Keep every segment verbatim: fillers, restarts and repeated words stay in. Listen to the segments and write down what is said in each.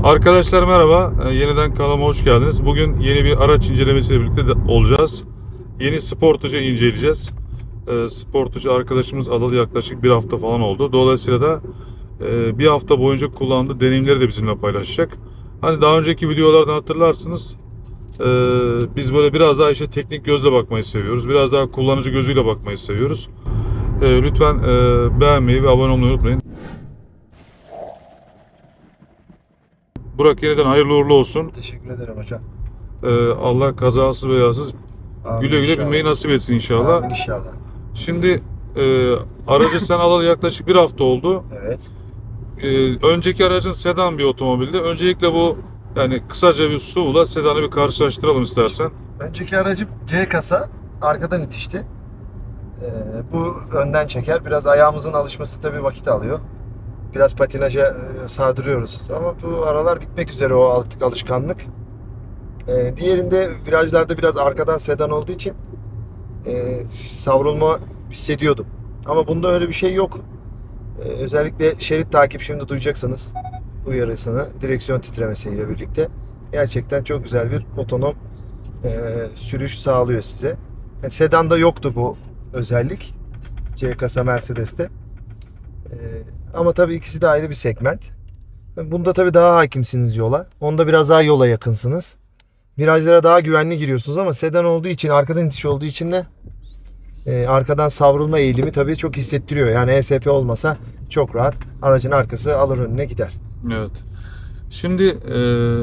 Arkadaşlar merhaba, Ee, yeniden kanalıma hoş geldiniz. Bugün yeni bir araç incelemesiyle birlikte de olacağız. Yeni Sportage'ı inceleyeceğiz. Ee, Sportage arkadaşımız alalı yaklaşık bir hafta falan oldu. Dolayısıyla da e, bir hafta boyunca kullandığı deneyimleri de bizimle paylaşacak. Hani daha önceki videolardan hatırlarsınız, e, biz böyle biraz daha işe teknik gözle bakmayı seviyoruz. Biraz daha kullanıcı gözüyle bakmayı seviyoruz. E, lütfen e, beğenmeyi ve abone olmayı unutmayın. Burak, yeniden hayırlı uğurlu olsun. Teşekkür ederim hocam. Ee, Allah kazasız belasız Amin güle güle inşallah. binmeyi nasip etsin inşallah. Amin inşallah. Şimdi e, aracı sen alalı yaklaşık bir hafta oldu. Evet. E, önceki aracın sedan bir otomobildi. Öncelikle bu yani kısaca bir S U V'la sedanı bir karşılaştıralım istersen. Önceki aracım C kasa, arkadan itişti. Ee, bu önden çeker. Biraz ayağımızın alışması tabii vakit alıyor. Biraz patinaja e, sardırıyoruz. Ama bu aralar bitmek üzere o artık alışkanlık. Ee, diğerinde virajlarda biraz arkadan sedan olduğu için e, savrulma hissediyordum. Ama bunda öyle bir şey yok. Ee, özellikle şerit takip, şimdi duyacaksınız uyarısını, direksiyon titremesiyle birlikte. Gerçekten çok güzel bir otonom e, sürüş sağlıyor size. Yani sedanda yoktu bu özellik C kasa Mercedes'te. E, ama tabii ikisi de ayrı bir segment. Bunda tabii daha hakimsiniz yola. Onda biraz daha yola yakınsınız. Virajlara daha güvenli giriyorsunuz ama sedan olduğu için, arkadan itiş olduğu için de e, arkadan savrulma eğilimi tabii çok hissettiriyor. Yani E S P olmasa çok rahat aracın arkası alır önüne gider. Evet. Şimdi e,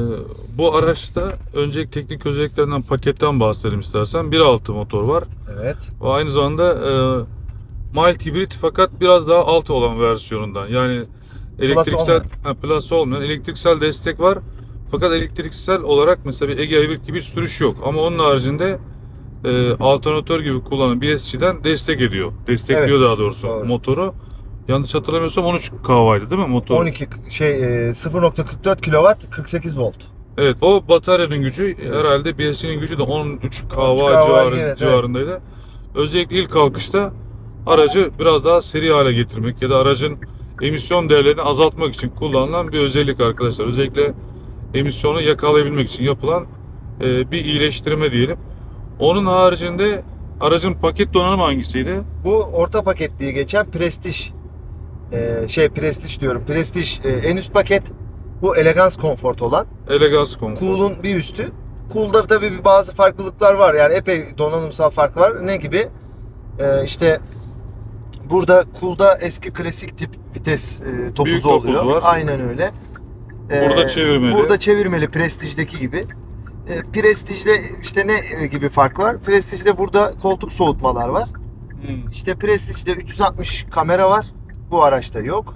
bu araçta önceki teknik özelliklerinden, paketten bahsedelim istersen. bir nokta altı motor var. Evet. O aynı zamanda e, mild hibrit fakat biraz daha alt olan versiyonundan. Yani elektriksel, ha, plus olmayan elektriksel destek var. Fakat elektriksel olarak mesela bir Ege hibrit gibi sürüş yok. Ama onun haricinde e, alternatör gibi kullanan B S C'den destek ediyor. Destekliyor, Evet, daha doğrusu doğru. motoru. Yanlış hatırlamıyorsam on üç kilowatt'ydı değil mi motor? on iki şey e, sıfır nokta kırk dört kilowatt, kırk sekiz volt. Evet, o bataryanın gücü herhalde B S C'nin gücü de on üç kilowatt kilowatt, civarı, evet, civarındaydı. Evet. Özellikle ilk kalkışta aracı biraz daha seri hale getirmek ya da aracın emisyon değerlerini azaltmak için kullanılan bir özellik arkadaşlar. Özellikle emisyonu yakalayabilmek için yapılan e, bir iyileştirme diyelim. Onun haricinde aracın paket donanımı hangisiydi? Bu orta paket diye geçen Prestige. Ee, şey Prestige diyorum. Prestige e, en üst paket. Bu Elegance Comfort olan. Elegance Comfort. Cool'un bir üstü. Cool'da tabii bir bazı farklılıklar var. Yani epey donanımsal fark var. Ne gibi? Ee, işte burada Cool'da eski klasik tip vites e, topuzu Büyük topuz oluyor. var. Aynen öyle. Ee, Burada çevirmeli. Burada çevirmeli Prestige'deki gibi. Ee, Prestige'de işte ne gibi fark var? Prestige'de burada koltuk soğutmalar var. Hmm. İşte Prestige'de üç yüz altmış kamera var. Bu araçta yok.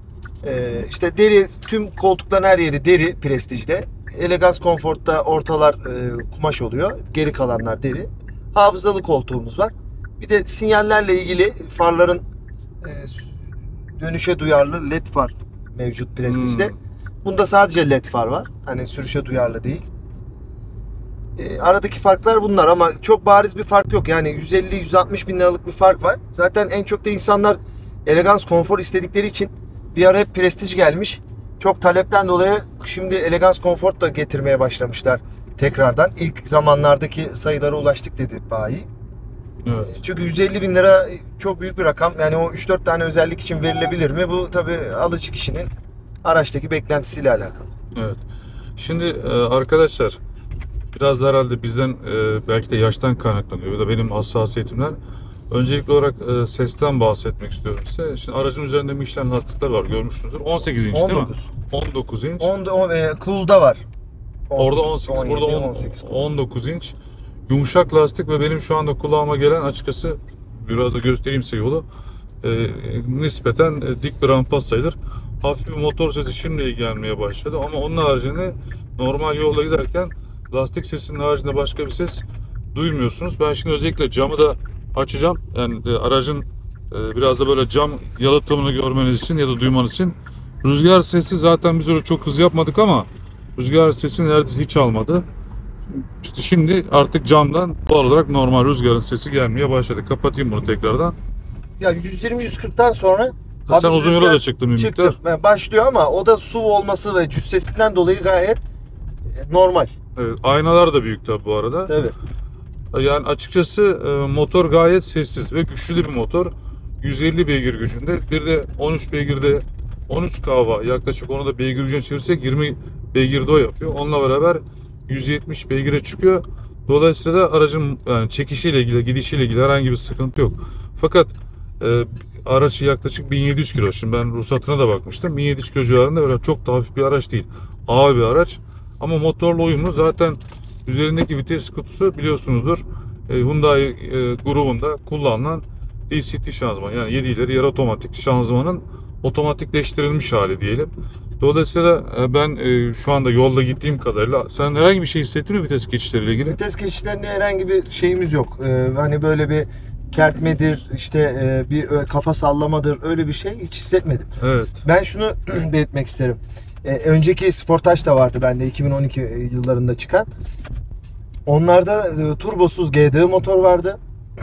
Ee, işte deri, tüm koltukların her yeri deri Prestige'de. Elegance Comfort'ta ortalar e, kumaş oluyor. Geri kalanlar deri. Hafızalı koltuğumuz var. Bir de sinyallerle ilgili farların e, dönüşe duyarlı led far mevcut Prestige'de. Hmm. Bunda sadece led far var. Hani sürüşe duyarlı değil. E, aradaki farklar bunlar ama çok bariz bir fark yok. Yani yüz elli yüz altmış bin liralık bir fark var. Zaten en çok da insanlar elegans, konfor istedikleri için bir ara hep Prestige gelmiş. Çok talepten dolayı şimdi elegans, konfor da getirmeye başlamışlar tekrardan. İlk zamanlardaki sayılara ulaştık dedi bayi. Evet. Çünkü yüz elli bin lira çok büyük bir rakam. Yani o üç dört tane özellik için verilebilir mi? Bu tabii alıcı kişinin araçtaki beklentisiyle alakalı. Evet. Şimdi e, arkadaşlar biraz da herhalde bizden e, belki de yaştan kaynaklanıyor ya da benim hassasiyetimden. Öncelikli olarak e, sesten bahsetmek istiyorum size. Şimdi aracın üzerinde Michelin lastikler var, görmüşsünüzdür. on sekiz inç on dokuz. değil mi? on dokuz inç. on, e, Cool'da var. Orada on sekiz, on yedi, burada on sekiz. on dokuz inç. Yumuşak lastik ve benim şu anda kulağıma gelen, açıkçası biraz da göstereyim size yolu. E, nispeten e, dik bir rampa sayılır. Hafif bir motor sesi şimdi gelmeye başladı ama onun haricinde normal yolda giderken lastik sesinin haricinde başka bir ses duymuyorsunuz. Ben şimdi özellikle camı da açacağım. Yani e, aracın e, biraz da böyle cam yalıtımını görmeniz için ya da duymanız için. Rüzgar sesi zaten biz öyle çok hızlı yapmadık ama rüzgar sesi neredeyse hiç almadı. İşte şimdi artık camdan doğal olarak normal rüzgarın sesi gelmeye başladı. Kapatayım bunu tekrardan. Ya yüz yirmi yüz kırktan sonra Sen Hafif uzun yola rüzgar da çıktın bir miktar. çıktım. Yani başlıyor ama o da su olması ve cüssesinden dolayı gayet e, normal. Evet, aynalar da büyük tabi bu arada. Tabii. Yani açıkçası e, motor gayet sessiz ve güçlü bir motor. yüz elli beygir gücünde. Bir de on üç beygirde on üç kahva, yaklaşık onu da beygir gücüne çevirsek yirmi beygirde o yapıyor. Onunla beraber yüz yetmiş beygire çıkıyor. Dolayısıyla da aracın yani çekişiyle ilgili, gidişiyle ilgili herhangi bir sıkıntı yok. Fakat e, araç yaklaşık bin yedi yüz kilo. Şimdi ben ruhsatına da bakmıştım. bin yedi yüz kilo civarında, öyle çok da hafif bir araç değil. Ağır bir araç. Ama motorla uyumlu. Zaten üzerindeki vites kutusu biliyorsunuzdur. E, Hyundai e, grubunda kullanılan D C T şanzıman, yani yedi ileri yarı otomatik şanzımanın otomatikleştirilmiş hali diyelim. Dolayısıyla e, ben e, şu anda yolda gittiğim kadarıyla, sen herhangi bir şey hissettin mi vites geçişleriyle ilgili? Vites geçişlerinde herhangi bir şeyimiz yok. Ee, hani böyle bir kertmedir, işte e, bir ö- kafa sallamadır, öyle bir şey hiç hissetmedim. Evet. Ben şunu belirtmek isterim. Ee, önceki Sportage da vardı bende iki bin on iki yıllarında çıkan. Onlarda e, turbosuz G D I motor vardı.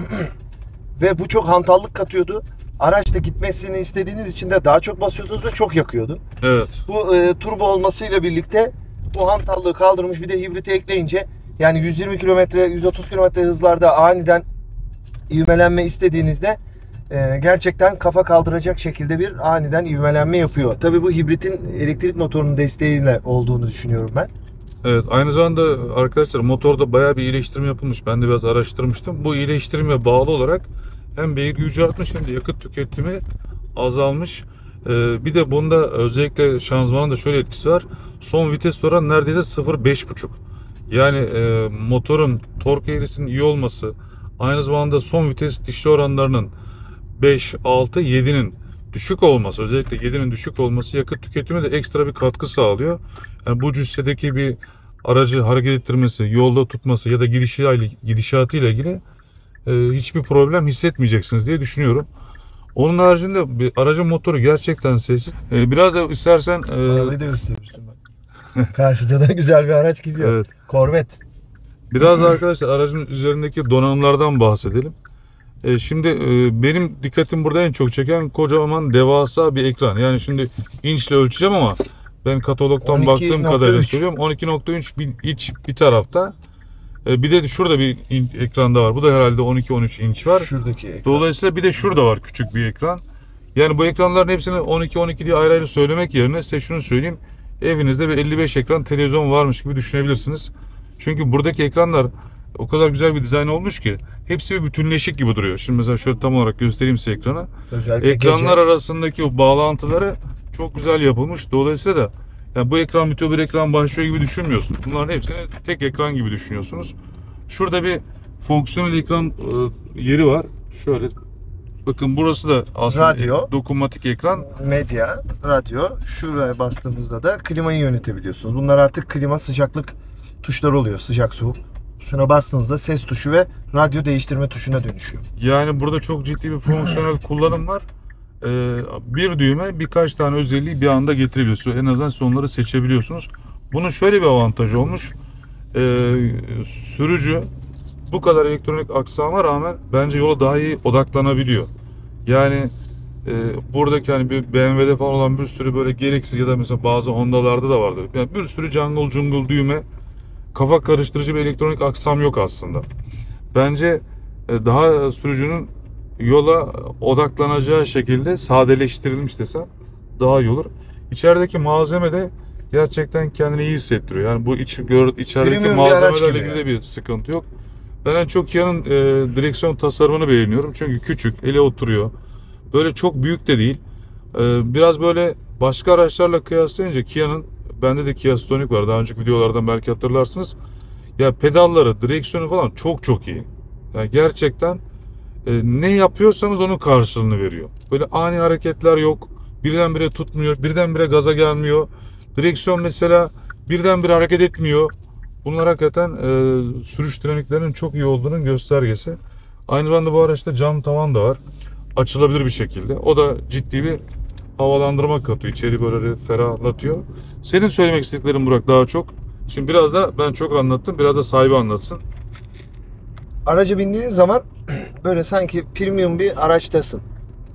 Ve bu çok hantallık katıyordu. Araçta gitmesini istediğiniz için de daha çok basıyordunuz ve çok yakıyordu. Evet. Bu e, turbo olmasıyla birlikte bu hantallığı kaldırmış, bir de hibriti ekleyince yani yüz yirmi kilometre, yüz otuz kilometre hızlarda aniden ivmelenme istediğinizde e, gerçekten kafa kaldıracak şekilde bir aniden ivmelenme yapıyor. Tabii bu hibritin elektrik motorunun desteğiyle olduğunu düşünüyorum ben. Evet, aynı zamanda arkadaşlar motorda bayağı bir iyileştirme yapılmış. Ben de biraz araştırmıştım. Bu iyileştirmeye bağlı olarak hem beygir gücü artmış hem de yakıt tüketimi azalmış. Ee, bir de bunda özellikle şanzımanın da şöyle etkisi var. Son vites oranı neredeyse sıfır virgül beş. Yani e, motorun tork eğrisinin iyi olması, aynı zamanda son vites dişli oranlarının beş, altı, yedinin düşük olması, özellikle yedinin düşük olması yakıt tüketimine de ekstra bir katkı sağlıyor. Yani bu cüssedeki bir aracı hareket ettirmesi, yolda tutması ya da gidişiyle, gidişatıyla ilgili e, hiçbir problem hissetmeyeceksiniz diye düşünüyorum. Onun haricinde bir aracın motoru gerçekten sessiz. E, biraz da istersen e, Arabayı da gösterirsin bak. Karşıda da güzel bir araç gidiyor. evet, Corvette. biraz da arkadaşlar aracın üzerindeki donanımlardan bahsedelim. E, şimdi e, benim dikkatim burada en çok çeken kocaman devasa bir ekran. Yani şimdi inçle ölçeceğim ama ben katalogdan on iki baktığım nokta kadarıyla üç. söylüyorum. on iki nokta üç bir iç bir tarafta. E, bir de şurada bir in, ekranda var. Bu da herhalde on iki on üç inç var. Şuradaki ekran. Dolayısıyla bir de şurada var küçük bir ekran. Yani bu ekranların hepsini on iki on iki diye ayrı ayrı söylemek yerine size şunu söyleyeyim. Evinizde bir elli beş ekran televizyon varmış gibi düşünebilirsiniz. Çünkü buradaki ekranlar o kadar güzel bir dizayn olmuş ki hepsi bir bütünleşik gibi duruyor. Şimdi mesela şöyle tam olarak göstereyim size ekranı. Özellikle Ekranlar gece. arasındaki o bağlantıları çok güzel yapılmış. Dolayısıyla da yani bu ekran bitiyor, bir ekran başlıyor gibi düşünmüyorsunuz. Bunların hepsini tek ekran gibi düşünüyorsunuz. Şurada bir fonksiyonel ekran e, yeri var. Şöyle bakın, burası da aslında Radyo. dokunmatik ekran. Medya, radyo. Şuraya bastığımızda da klimayı yönetebiliyorsunuz. Bunlar artık klima, sıcaklık tuşları oluyor. Sıcak, soğuk. Şuna bastığınızda ses tuşu ve radyo değiştirme tuşuna dönüşüyor. Yani burada çok ciddi bir fonksiyonel kullanım var. Ee, bir düğme birkaç tane özelliği bir anda getirebiliyorsunuz. En azından siz onları seçebiliyorsunuz. Bunun şöyle bir avantajı olmuş. Ee, sürücü bu kadar elektronik aksama rağmen bence yola daha iyi odaklanabiliyor. Yani e, buradaki hani bir B M W'de falan olan bir sürü böyle gereksiz ya da mesela bazı Honda'larda da vardır. Yani bir sürü jungle jungle düğme, kafa karıştırıcı bir elektronik aksam yok aslında. Bence e, daha sürücünün yola odaklanacağı şekilde sadeleştirilmiş desem daha iyi olur. İçerideki malzeme de gerçekten kendini iyi hissettiriyor. Yani bu iç, gör, içerideki Premium bir araç malzemelerle gibi ilgili de bir sıkıntı yok. Ben en çok Kia'nın e, direksiyon tasarımını beğeniyorum. Çünkü küçük, ele oturuyor. Böyle çok büyük de değil. E, biraz böyle başka araçlarla kıyaslayınca Kia'nın, bende de Kia Stonic var. Daha önceki videolardan belki hatırlarsınız. Ya pedalları, direksiyonu falan çok çok iyi. Yani gerçekten e, ne yapıyorsanız onun karşılığını veriyor. Böyle ani hareketler yok. Birdenbire tutmuyor, birdenbire gaza gelmiyor. Direksiyon mesela birdenbire hareket etmiyor. Bunlar hakikaten e, sürüş dinamiklerinin çok iyi olduğunun göstergesi. Aynı zamanda bu araçta cam tavan da var. Açılabilir bir şekilde. O da ciddi bir havalandırma katıyor. İçeri böyle ferahlatıyor. Senin söylemek istediklerin Burak daha çok. Şimdi biraz da ben çok anlattım. Biraz da sahibi anlatsın. Araca bindiğiniz zaman böyle sanki premium bir araçtasın.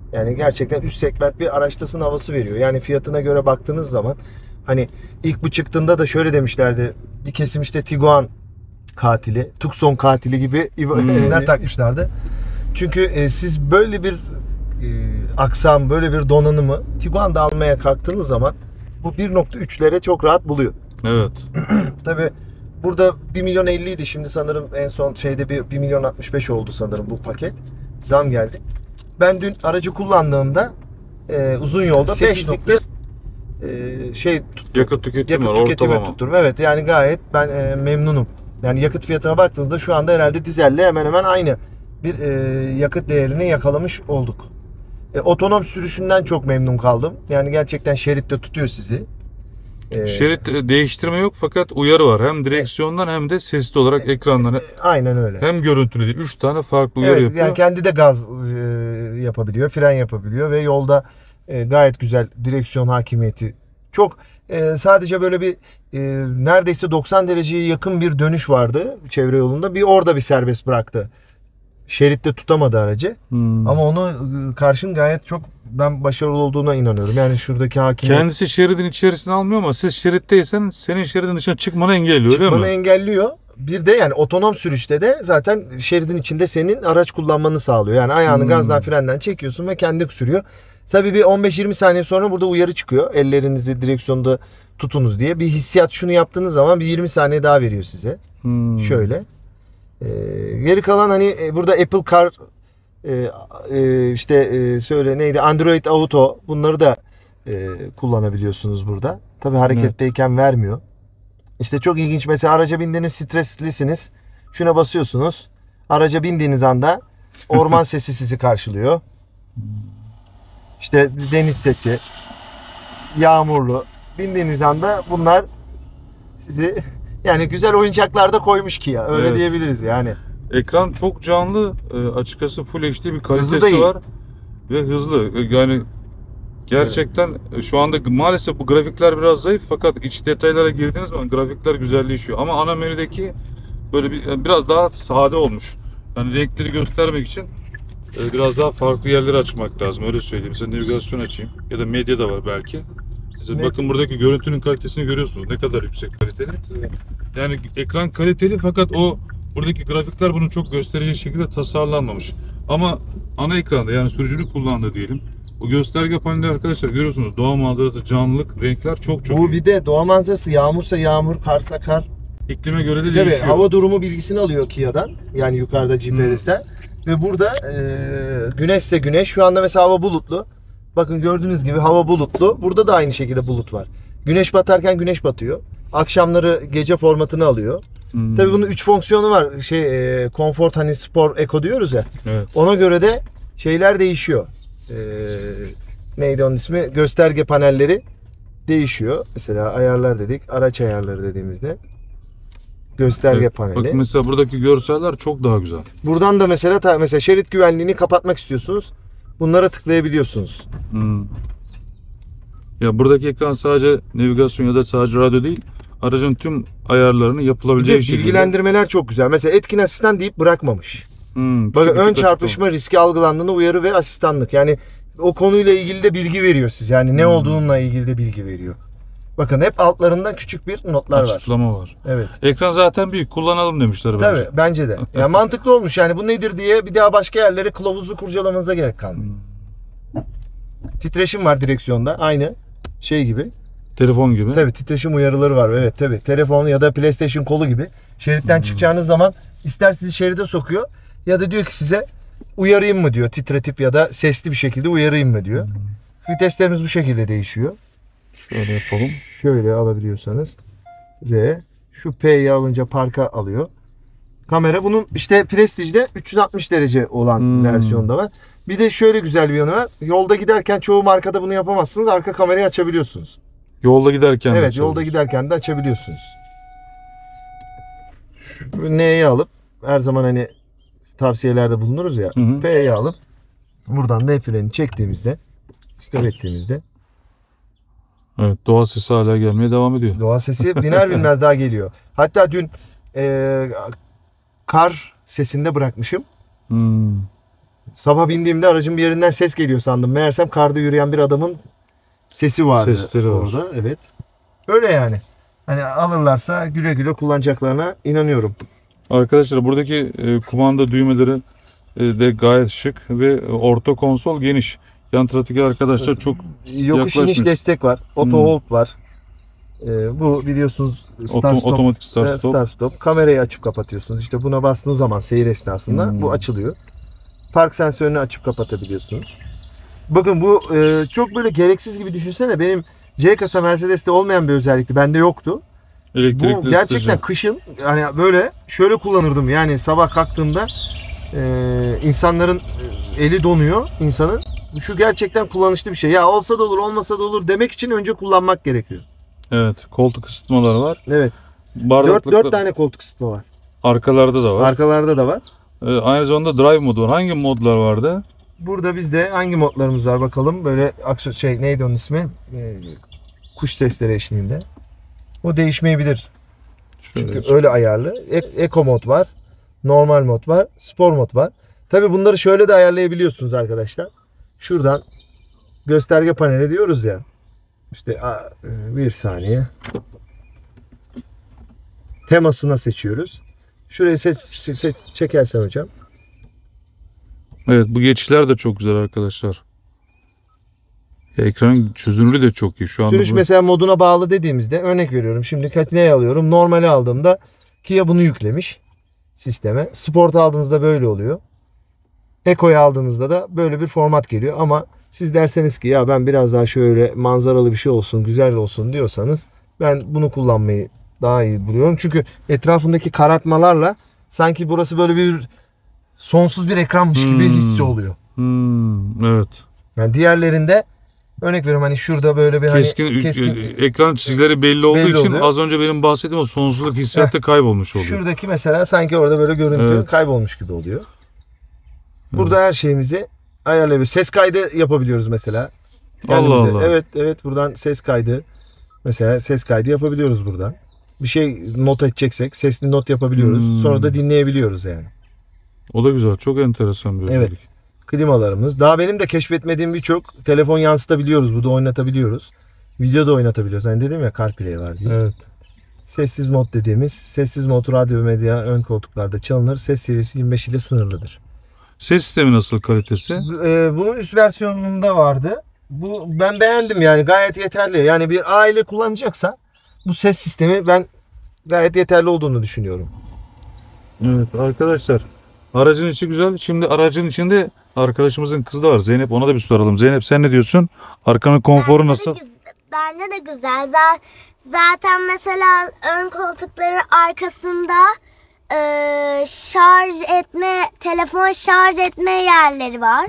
Yani gerçekten üst segment bir araçtasın havası veriyor. Yani fiyatına göre baktığınız zaman hani ilk bu çıktığında da şöyle demişlerdi. Bir kesim işte Tiguan katili, Tucson katili gibi isimler takmışlardı. Çünkü e, siz böyle bir e, aksam, böyle bir donanımı Tiguan'da almaya kalktığınız zaman bu bir nokta üçlere çok rahat buluyor. Evet. Tabii burada bir milyon elli idi. Şimdi sanırım en son şeyde bir, bir milyon altmış beş oldu sanırım bu paket. Zam geldi. Ben dün aracı kullandığımda e, uzun yolda sekizlikte e, şey tuttu. Yakıt tüketimi yakıt var, tüketimi ortalama. tutturum. Evet yani gayet ben e, memnunum. Yani yakıt fiyatına baktığınızda şu anda herhalde dizelle hemen hemen aynı bir e, yakıt değerini yakalamış olduk. E, otonom sürüşünden çok memnun kaldım. Yani gerçekten şeritte tutuyor sizi. E, Şerit değiştirme yok fakat uyarı var. Hem direksiyondan hem de sesli olarak ekranlara. Aynen öyle. Hem görüntülü değil. Üç tane farklı uyarı Evet, yapıyor. yani kendi de gaz e, yapabiliyor, fren yapabiliyor ve yolda e, gayet güzel direksiyon hakimiyeti. Çok e, sadece böyle bir e, neredeyse doksan dereceye yakın bir dönüş vardı çevre yolunda. Bir orada bir serbest bıraktı. Şeritte tutamadı aracı. Hmm. Ama onu e, karşın gayet çok ben başarılı olduğuna inanıyorum. Yani şuradaki hakimiyet Kendisi şeridin içerisine almıyor ama siz şeritteysen senin şeridin dışına çıkmanı engelliyor, öyle çıkmanı mi? engelliyor. Bir de yani otonom sürüşte de zaten şeridin içinde senin araç kullanmanı sağlıyor. Yani ayağını Hmm. gazdan frenden çekiyorsun ve kendi sürüyor. Tabii bir on beş yirmi saniye sonra burada uyarı çıkıyor. Ellerinizi direksiyonda tutunuz diye. Bir hissiyat şunu yaptığınız zaman bir yirmi saniye daha veriyor size. Hmm. Şöyle. Ee, geri kalan hani e, burada Apple Car e, e, işte e, söyle neydi Android Auto bunları da e, kullanabiliyorsunuz burada. Tabii hareketteyken vermiyor. İşte çok ilginç mesela araca bindiğiniz streslisiniz. Şuna basıyorsunuz. Araca bindiğiniz anda orman sesi sizi karşılıyor. İşte deniz sesi, yağmurlu. Bindiğiniz anda bunlar sizi yani güzel oyuncaklarda koymuş ki ya. Öyle Evet. diyebiliriz yani. Ekran çok canlı. E, açıkçası Full H D bir Hızlı da kalitesi iyi. var. Ve hızlı. E, Yani gerçekten e, şu anda maalesef bu grafikler biraz zayıf fakat iç detaylara girdiğiniz zaman grafikler güzelleşiyor. Ama ana menüdeki böyle bir yani biraz daha sade olmuş. Yani renkleri göstermek için e, biraz daha farklı yerleri açmak lazım. Öyle söyleyeyim. Mesela navigasyon açayım. Ya da medya da var belki. Mesela Ne? bakın buradaki görüntünün kalitesini görüyorsunuz. Ne kadar yüksek kaliteli. Yani ekran kaliteli fakat o buradaki grafikler bunu çok gösterici şekilde tasarlanmamış. Ama ana ekranda yani sürücülük kullandığı diyelim. O gösterge paneli arkadaşlar görüyorsunuz. Doğa manzarası, canlılık, renkler çok çok Bu iyi. bir de doğa manzarası yağmursa yağmur, karsa kar. İklime göre de Tabii değişiyor. hava durumu bilgisini alıyor Kia'dan. Yani yukarıda G P S'ten. Ve burada e, güneşse güneş. Şu anda mesela hava bulutlu. Bakın gördüğünüz gibi hava bulutlu. Burada da aynı şekilde bulut var. Güneş batarken güneş batıyor. Akşamları gece formatını alıyor. Hmm. Tabii bunun üç fonksiyonu var. Şey e, Comfort hani Spor Eco diyoruz ya. Evet. Ona göre de şeyler değişiyor. E, neydi onun ismi? Gösterge panelleri değişiyor. Mesela ayarlar dedik. Araç ayarları dediğimizde gösterge Evet. paneli. Bak mesela buradaki görseller çok daha güzel. Buradan da mesela ta- mesela şerit güvenliğini kapatmak istiyorsunuz. Bunlara tıklayabiliyorsunuz. Hmm. Ya buradaki ekran sadece navigasyon ya da sadece radyo değil, aracın tüm ayarlarını Bir yapılabileceği de şekilde. bilgilendirmeler çok güzel. Mesela etkin asistan deyip bırakmamış. Hmm, Bakın küçük ön küçük çarpışma açıklama. riski algılandığında uyarı ve asistanlık. Yani o konuyla ilgili de bilgi veriyor size. Yani ne Hmm. olduğunla ilgili de bilgi veriyor. Bakın hep altlarında küçük bir notlar var. Açıklama var. Evet. Ekran zaten büyük, kullanalım demişler bence. Tabii bence de. Yani mantıklı olmuş yani bu nedir diye bir daha başka yerlere kılavuzu kurcalamanıza gerek kalmıyor. Hmm. Titreşim var direksiyonda aynı şey gibi. Telefon gibi. Tabii titreşim uyarıları var. Evet tabii. Telefon ya da PlayStation kolu gibi. Şeritten Hmm. çıkacağınız zaman ister sizi şeride sokuyor ya da diyor ki size uyarayım mı diyor. Titretip ya da sesli bir şekilde uyarayım mı diyor. Hmm. Viteslerimiz bu şekilde değişiyor. Şöyle yapalım. Şöyle alabiliyorsanız. R. Şu P'yi alınca parka alıyor. Kamera bunun işte Prestige'de üç yüz altmış derece olan Hmm. versiyonda var. Bir de şöyle güzel bir yanı var. Yolda giderken çoğu markada bunu yapamazsınız. Arka kamerayı açabiliyorsunuz. Yolda giderken de Evet açabiliriz. yolda giderken de açabiliyorsunuz. Şu N'yi alıp her zaman hani tavsiyelerde bulunuruz ya. Hı hı. P'yi alıp buradan N freni çektiğimizde stop ettiğimizde Evet, doğa sesi hala gelmeye devam ediyor. doğa sesi biner binmez daha geliyor. Hatta dün e, kar sesinde bırakmışım. Hmm. Sabah bindiğimde aracın bir yerinden ses geliyor sandım. Meğersem karda yürüyen bir adamın sesi vardı Sesleri var. orada. Evet. Öyle yani. Hani alırlarsa güle güle kullanacaklarına inanıyorum. Arkadaşlar buradaki e, kumanda düğmeleri e, de gayet şık ve orta konsol geniş. Yan taraftaki arkadaşlar çok Yokuş iniş yaklaşmış. destek var. Auto Hmm. hold var. Ee, bu biliyorsunuz otom- start stop, otomatik e, start stop. start stop. Kamerayı açıp kapatıyorsunuz. İşte buna bastığınız zaman seyir esnasında Hmm. bu açılıyor. Park sensörünü açıp kapatabiliyorsunuz. Bakın bu e, çok böyle gereksiz gibi düşünsene. Benim C kasa Mercedes'te olmayan bir özellikti. Bende yoktu. Elektrikli Bu gerçekten ısıtıcı. kışın hani böyle şöyle kullanırdım. Yani sabah kalktığımda e, insanların e, eli donuyor insanın. Şu gerçekten kullanışlı bir şey. Ya olsa da olur, olmasa da olur demek için önce kullanmak gerekiyor. Evet, koltuk ısıtmaları var. Evet. Bardaklıkta dört tane koltuk ısıtma var. arkalarda da var. Arkalarda da var. Ee, aynı zamanda drive modu var. Hangi modlar vardı? Burada bizde hangi modlarımız var bakalım. Böyle aksos şey neydi onun ismi? Ee, kuş sesleri eşliğinde. O değişmeyebilir. Şöyle Çünkü öyle ayarlı. E- Eco mod var. Normal mod var. Spor mod var. Tabi bunları şöyle de ayarlayabiliyorsunuz arkadaşlar. Şuradan gösterge paneli diyoruz ya. İşte a- bir saniye. Temasına seçiyoruz. Şurayı seç, seç, çekersen hocam. Evet, bu geçişler de çok güzel arkadaşlar. Ya, ekranın çözünürlüğü de çok iyi. Şu anda Sürüş bu- mesela moduna bağlı dediğimizde örnek veriyorum. Şimdi Katine'yi alıyorum. Normali aldığımda Kia bunu yüklemiş sisteme. Sport aldığınızda böyle oluyor. Eco'yu aldığınızda da böyle bir format geliyor. Ama siz derseniz ki ya ben biraz daha şöyle manzaralı bir şey olsun, güzel olsun diyorsanız ben bunu kullanmayı daha iyi buluyorum. Çünkü etrafındaki karartmalarla sanki burası böyle bir sonsuz bir ekranmış gibi Hmm. hissi oluyor. Hmm, evet. Yani diğerlerinde örnek veriyorum hani şurada böyle bir Keskin, hani keskin e- ekran çizgileri belli olduğu Belli için oluyor. az önce benim bahsettiğim o sonsuzluk hissiyatı kaybolmuş oluyor. şuradaki mesela sanki orada böyle görüntü Evet. kaybolmuş gibi oluyor. Burada her şeyimizi ayarlayabiliyoruz. Ses kaydı yapabiliyoruz mesela. Kendimize. Allah Allah. Evet evet buradan ses kaydı. Mesela ses kaydı yapabiliyoruz buradan. Bir şey not edeceksek sesli not yapabiliyoruz. Hmm. Sonra da dinleyebiliyoruz yani. O da güzel. Çok enteresan bir Evet. özellik. Klimalarımız. Daha benim de keşfetmediğim birçok telefon yansıtabiliyoruz. Bu da oynatabiliyoruz. Video da oynatabiliyoruz. Hani dedim ya CarPlay var diye. Evet. Sessiz mod dediğimiz sessiz mod radyo ve medya ön koltuklarda çalınır. Ses seviyesi yirmi beş ile sınırlıdır. Ses sistemi nasıl, kalitesi? Ee, bunun üst versiyonunda vardı. Bu ben beğendim yani gayet yeterli. Yani bir aile kullanacaksa bu ses sistemi ben gayet yeterli olduğunu düşünüyorum. Evet arkadaşlar. Aracın içi güzel. Şimdi aracın içinde arkadaşımızın kızı da var. Zeynep, ona da bir soralım. Zeynep, sen ne diyorsun? Arkanın konforu Bence de nasıl? güz- Bence de güzel. Z- Zaten mesela ön koltukların arkasında e, şarj etme, telefon şarj etme yerleri var.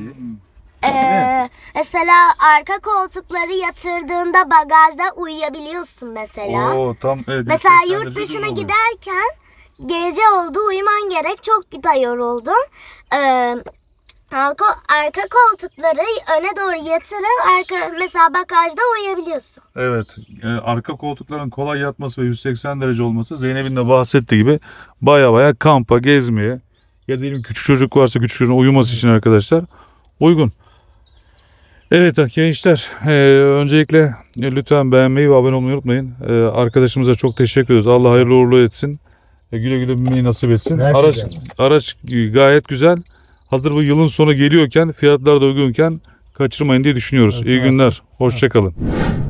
E, mesela arka koltukları yatırdığında bagajda uyuyabiliyorsun mesela. Oo, tam evet, Mesela yüz seksen yurt derece dışına düz oluyor. giderken gece oldu uyuman gerek, çok da yoruldun. Ee, arka, arka koltukları öne doğru yatırıp arka mesela bagajda uyuyabiliyorsun. Evet. e, arka koltukların kolay yatması ve yüz seksen derece olması, Zeynep'in de bahsettiği gibi baya baya kampa, gezmeye ya diyelim küçük çocuk varsa küçük çocuğun uyuması için arkadaşlar uygun. Evet gençler, e, öncelikle e, lütfen beğenmeyi ve abone olmayı unutmayın. E, arkadaşımıza çok teşekkür ediyoruz. Allah hayırlı uğurlu etsin. E, güle güle binmeyi nasip etsin. Herkese. Araç, araç gayet güzel. Hazır bu yılın sonu geliyorken, fiyatlar da uygunken kaçırmayın diye düşünüyoruz. Evet, İyi sağ olsun. günler. Hoşça kalın.